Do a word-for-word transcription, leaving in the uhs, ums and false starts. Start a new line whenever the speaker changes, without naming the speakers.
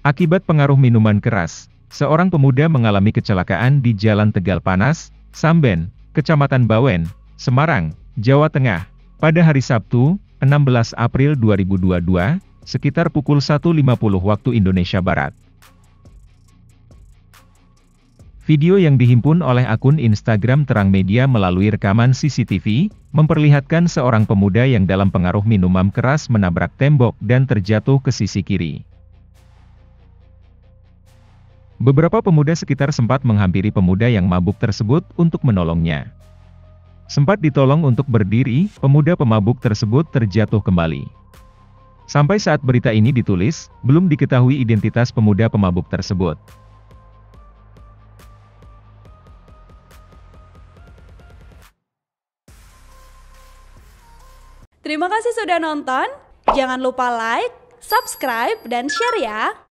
Akibat pengaruh minuman keras, seorang pemuda mengalami kecelakaan di Jalan Tegal Panas, Samben, Kecamatan Bawen, Semarang, Jawa Tengah, pada hari Sabtu, enam belas April dua ribu dua puluh dua, sekitar pukul satu lima puluh waktu Indonesia Barat. Video yang dihimpun oleh akun Instagram Terang Media melalui rekaman C C T V, memperlihatkan seorang pemuda yang dalam pengaruh minuman keras menabrak tembok dan terjatuh ke sisi kiri. Beberapa pemuda sekitar sempat menghampiri pemuda yang mabuk tersebut untuk menolongnya. Sempat ditolong untuk berdiri, pemuda pemabuk tersebut terjatuh kembali. Sampai saat berita ini ditulis, belum diketahui identitas pemuda pemabuk tersebut.
Terima kasih sudah nonton, jangan lupa like, subscribe, dan share ya!